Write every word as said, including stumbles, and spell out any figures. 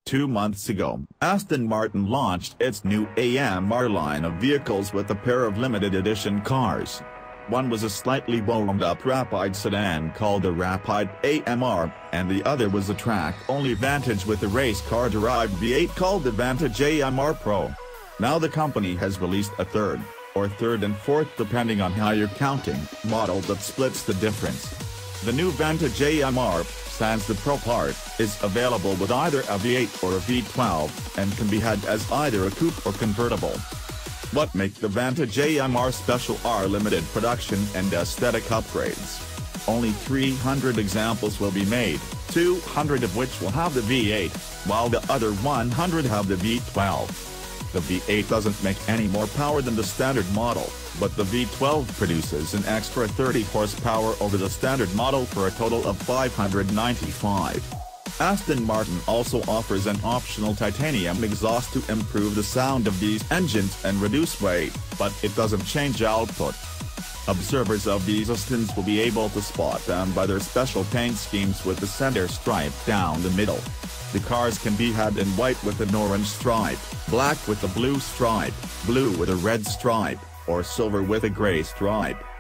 Two months ago, Aston Martin launched its new A M R line of vehicles with a pair of limited edition cars. One was a slightly warmed-up Rapide sedan called the Rapide A M R, and the other was a track-only Vantage with a race-car-derived V eight called the Vantage A M R Pro. Now the company has released a third, or third and fourth depending on how you're counting, model that splits the difference. The new Vantage A M R, sans the Pro part, is available with either a V eight or a V twelve, and can be had as either a coupe or convertible. What make the Vantage A M R special are limited production and aesthetic upgrades. Only three hundred examples will be made, two hundred of which will have the V eight, while the other one hundred have the V twelve. The V eight doesn't make any more power than the standard model, but the V twelve produces an extra thirty horsepower over the standard model for a total of five hundred ninety-five. Aston Martin also offers an optional titanium exhaust to improve the sound of these engines and reduce weight, but it doesn't change output. Observers of these Astons will be able to spot them by their special paint schemes with the center stripe down the middle. The cars can be had in white with an orange stripe, black with a blue stripe, blue with a red stripe, or silver with a gray stripe.